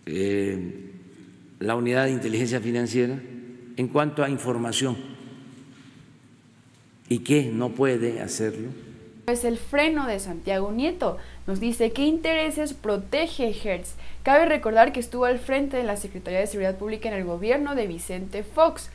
la unidad de inteligencia financiera en cuanto a información y que no puede hacerlo. Es el freno de Santiago Nieto. Nos dice qué intereses protege Hertz. Cabe recordar que estuvo al frente de la Secretaría de Seguridad Pública en el gobierno de Vicente Fox.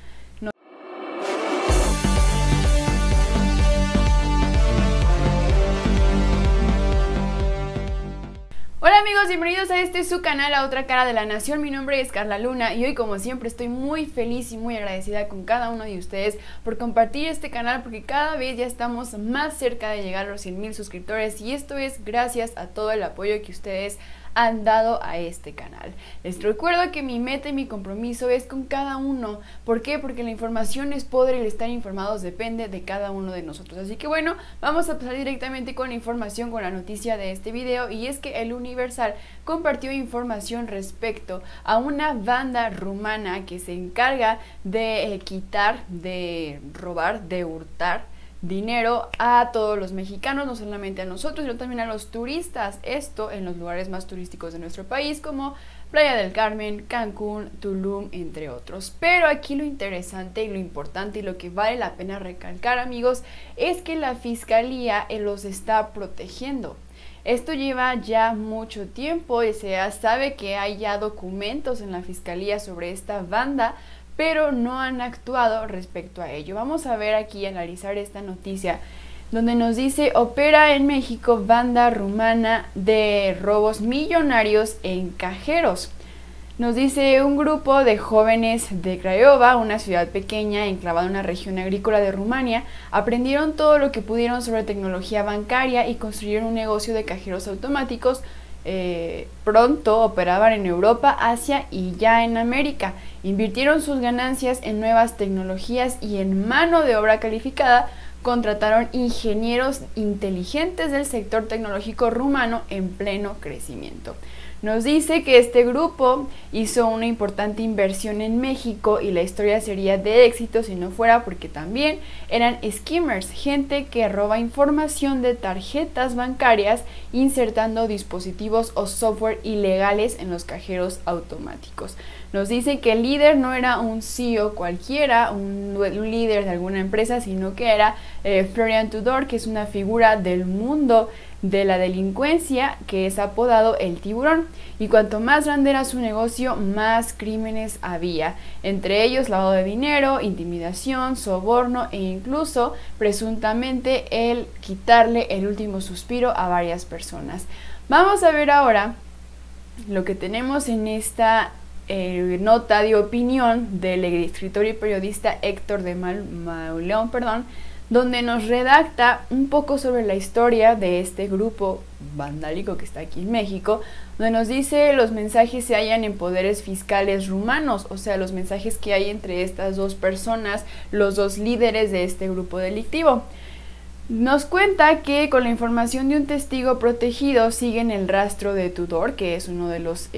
Hola amigos, bienvenidos a este su canal, A Otra Cara de la Nación. Mi nombre es Carla Luna y hoy, como siempre, estoy muy feliz y muy agradecida con cada uno de ustedes por compartir este canal, porque cada vez ya estamos más cerca de llegar a los 100,000 suscriptores y esto es gracias a todo el apoyo que ustedes han dado a este canal. Les recuerdo que mi meta y mi compromiso es con cada uno. ¿Por qué? Porque la información es poder y el estar informados depende de cada uno de nosotros. Así que bueno, vamos a pasar directamente con la información, con la noticia de este video, y es que el Universal compartió información respecto a una banda rumana que se encarga de quitar, de robar, de hurtar dinero a todos los mexicanos, no solamente a nosotros, sino también a los turistas. Esto en los lugares más turísticos de nuestro país, como Playa del Carmen, Cancún, Tulum, entre otros. Pero aquí lo interesante y lo importante y lo que vale la pena recalcar, amigos, es que la fiscalía los está protegiendo. Esto lleva ya mucho tiempo y se sabe que hay ya documentos en la fiscalía sobre esta banda, pero no han actuado respecto a ello. Vamos a ver aquí, analizar esta noticia, donde nos dice: opera en México banda rumana de robos millonarios en cajeros. Nos dice: un grupo de jóvenes de Craiova, una ciudad pequeña enclavada en una región agrícola de Rumania, aprendieron todo lo que pudieron sobre tecnología bancaria y construyeron un negocio de cajeros automáticos. Pronto operaban en Europa, Asia y ya en América. Invirtieron sus ganancias en nuevas tecnologías y en mano de obra calificada. Contrataron ingenieros inteligentes del sector tecnológico rumano en pleno crecimiento. Nos dice que este grupo hizo una importante inversión en México y la historia sería de éxito si no fuera porque también eran skimmers, gente que roba información de tarjetas bancarias insertando dispositivos o software ilegales en los cajeros automáticos. Nos dice que el líder no era un CEO cualquiera, un líder de alguna empresa, sino que era Florian Tudor, que es una figura del mundo de la delincuencia, que es apodado el Tiburón. Y cuanto más grande era su negocio, más crímenes había, entre ellos lavado de dinero, intimidación, soborno e incluso presuntamente el quitarle el último suspiro a varias personas. Vamos a ver ahora lo que tenemos en esta nota de opinión del escritor y periodista Héctor de Mauleón, donde nos redacta un poco sobre la historia de este grupo vandálico que está aquí en México, donde nos dice: los mensajes se hallan en poderes fiscales rumanos, o sea, los mensajes que hay entre estas dos personas, los dos líderes de este grupo delictivo. Nos cuenta que con la información de un testigo protegido siguen el rastro de Tudor, que es uno de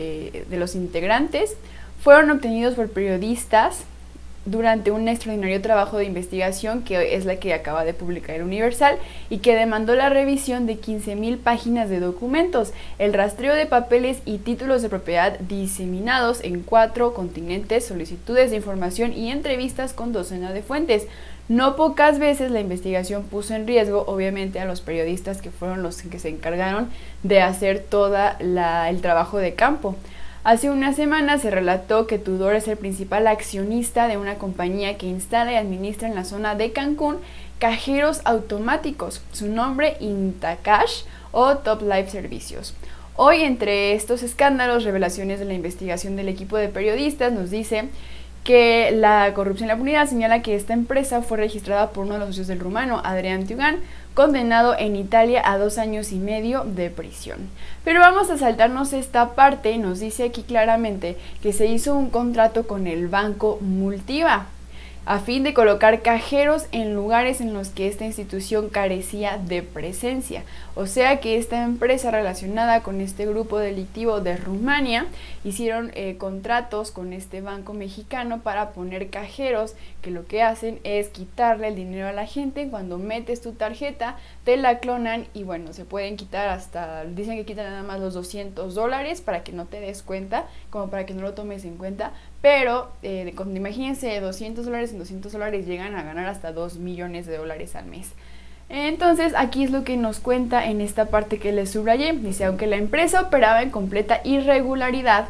los integrantes. Fueron obtenidos por periodistas durante un extraordinario trabajo de investigación, que es la que acaba de publicar el Universal, y que demandó la revisión de 15,000 páginas de documentos, el rastreo de papeles y títulos de propiedad diseminados en 4 continentes, solicitudes de información y entrevistas con docenas de fuentes. No pocas veces la investigación puso en riesgo, obviamente, a los periodistas que fueron los que se encargaron de hacer todo el trabajo de campo. Hace unas semanas se relató que Tudor es el principal accionista de una compañía que instala y administra en la zona de Cancún cajeros automáticos. Su nombre: Intacash o Top Life Servicios. Hoy, entre estos escándalos, revelaciones de la investigación del equipo de periodistas, nos dice que la corrupción y la impunidad señala que esta empresa fue registrada por uno de los socios del rumano, Adrian Tiugan, condenado en Italia a 2 años y medio de prisión. Pero vamos a saltarnos esta parte. Nos dice aquí claramente que se hizo un contrato con el banco Multiva. a fin de colocar cajeros en lugares en los que esta institución carecía de presencia. O sea que esta empresa relacionada con este grupo delictivo de Rumania hicieron contratos con este banco mexicano para poner cajeros que lo que hacen es quitarle el dinero a la gente. Cuando metes tu tarjeta te la clonan y bueno, se pueden quitar hasta, dicen que quitan nada más los $200 para que no te des cuenta, como para que no lo tomes en cuenta, pero imagínense, $200 en $200 llegan a ganar hasta $2 millones al mes. Entonces aquí es lo que nos cuenta en esta parte que les subrayé. Dice, aunque la empresa operaba en completa irregularidad,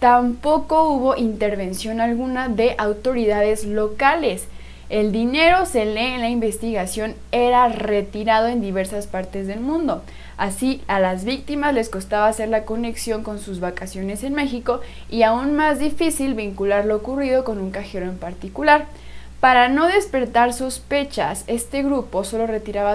tampoco hubo intervención alguna de autoridades locales. El dinero, se lee en la investigación, era retirado en diversas partes del mundo. Así, a las víctimas les costaba hacer la conexión con sus vacaciones en México y aún más difícil vincular lo ocurrido con un cajero en particular. Para no despertar sospechas, este grupo solo retiraba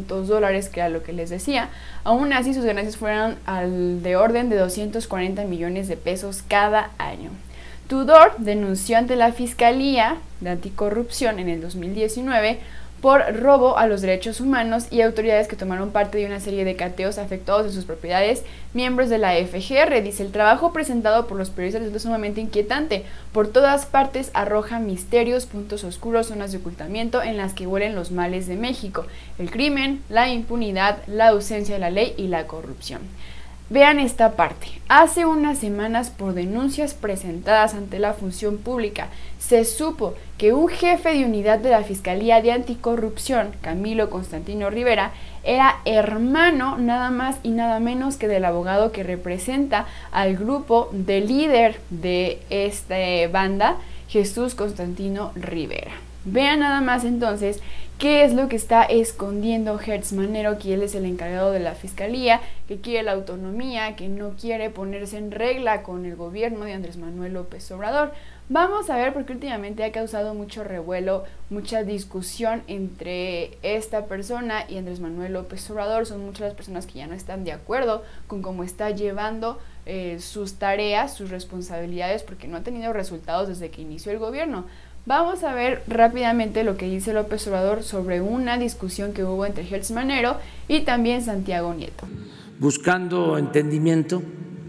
$200, que era lo que les decía. Aún así, sus ganancias fueron de orden de 240 millones de pesos cada año. Tudor denunció ante la Fiscalía de Anticorrupción en el 2019 por robo a los derechos humanos y autoridades que tomaron parte de una serie de cateos afectados en sus propiedades, miembros de la FGR. Dice, el trabajo presentado por los periodistas es sumamente inquietante. Por todas partes arroja misterios, puntos oscuros, zonas de ocultamiento en las que huelen los males de México, el crimen, la impunidad, la ausencia de la ley y la corrupción. Vean esta parte. Hace unas semanas, por denuncias presentadas ante la función pública, se supo que un jefe de unidad de la Fiscalía de Anticorrupción, Camilo Constantino Rivera, era hermano nada más y nada menos que del abogado que representa al grupo del líder de esta banda, Jesús Constantino Rivera. Vean nada más entonces qué es lo que está escondiendo Hertz Manero, que él es el encargado de la fiscalía, que quiere la autonomía, que no quiere ponerse en regla con el gobierno de Andrés Manuel López Obrador. Vamos a ver, porque últimamente ha causado mucho revuelo, mucha discusión entre esta persona y Andrés Manuel López Obrador. Son muchas las personas que ya no están de acuerdo con cómo está llevando sus tareas, sus responsabilidades, porque no ha tenido resultados desde que inició el gobierno. Vamos a ver rápidamente lo que dice López Obrador sobre una discusión que hubo entre Hertz Manero y también Santiago Nieto. Buscando entendimiento,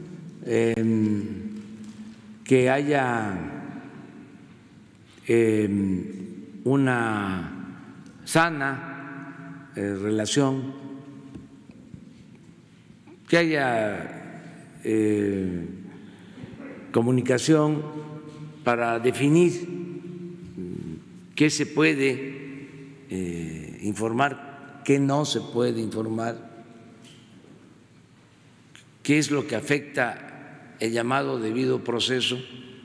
que haya una sana relación, que haya comunicación para definir qué se puede informar, qué no se puede informar, qué es lo que afecta el llamado debido proceso,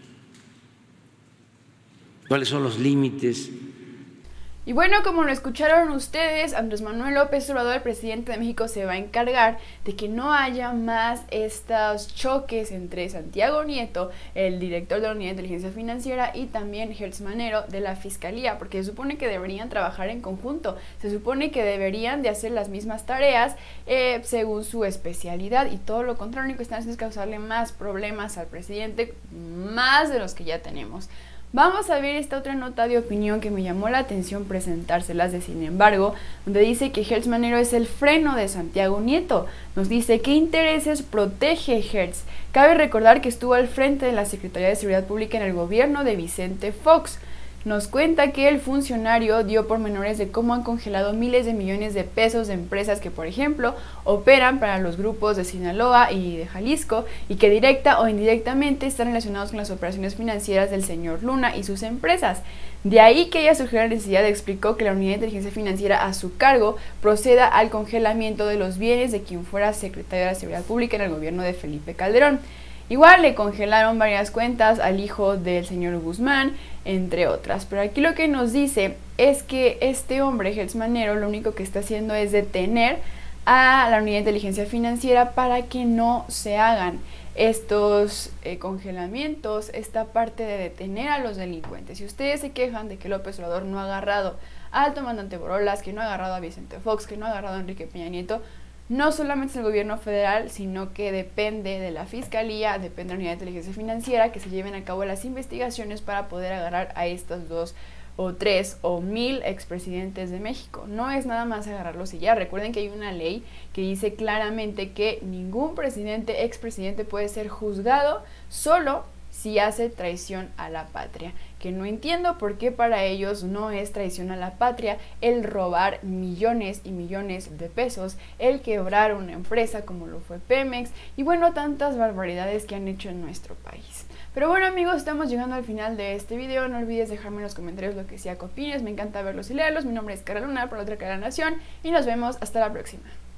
cuáles son los límites. Y bueno, como lo escucharon ustedes, Andrés Manuel López Obrador, el presidente de México, se va a encargar de que no haya más estos choques entre Santiago Nieto, el director de la Unidad de Inteligencia Financiera, y también Hertz Manero de la Fiscalía, porque se supone que deberían trabajar en conjunto, se supone que deberían de hacer las mismas tareas según su especialidad, y todo lo contrario, lo que están haciendo es causarle más problemas al presidente, más de los que ya tenemos. Vamos a ver esta otra nota de opinión que me llamó la atención presentárselas de Sin embargo, donde dice que Hertz Manero es el freno de Santiago Nieto. Nos dice qué intereses protege Hertz. Cabe recordar que estuvo al frente de la Secretaría de Seguridad Pública en el gobierno de Vicente Fox. Nos cuenta que el funcionario dio pormenores de cómo han congelado miles de millones de pesos de empresas que, por ejemplo, operan para los grupos de Sinaloa y de Jalisco y que directa o indirectamente están relacionados con las operaciones financieras del señor Luna y sus empresas. De ahí que ella surgió la necesidad, explicó, que la Unidad de Inteligencia Financiera a su cargo proceda al congelamiento de los bienes de quien fuera secretario de la Seguridad Pública en el gobierno de Felipe Calderón. Igual le congelaron varias cuentas al hijo del señor Guzmán, entre otras. Pero aquí lo que nos dice es que este hombre, Hertz Manero, lo único que está haciendo es detener a la Unidad de Inteligencia Financiera para que no se hagan estos congelamientos, esta parte de detener a los delincuentes. Si ustedes se quejan de que López Obrador no ha agarrado al comandante Borolas, que no ha agarrado a Vicente Fox, que no ha agarrado a Enrique Peña Nieto, no solamente es el gobierno federal, sino que depende de la Fiscalía, depende de la Unidad de Inteligencia Financiera, que se lleven a cabo las investigaciones para poder agarrar a estos dos o 3 o 1000 expresidentes de México. No es nada más agarrarlos y ya. Recuerden que hay una ley que dice claramente que ningún presidente, expresidente puede ser juzgado solo si hace traición a la patria, que no entiendo por qué para ellos no es traición a la patria el robar millones y millones de pesos, el quebrar una empresa como lo fue Pemex y bueno, tantas barbaridades que han hecho en nuestro país. Pero bueno amigos, estamos llegando al final de este video. No olvides dejarme en los comentarios lo que sea que opines. Me encanta verlos y leerlos. Mi nombre es Carla Luna, por la otra cara de la nación, y nos vemos hasta la próxima.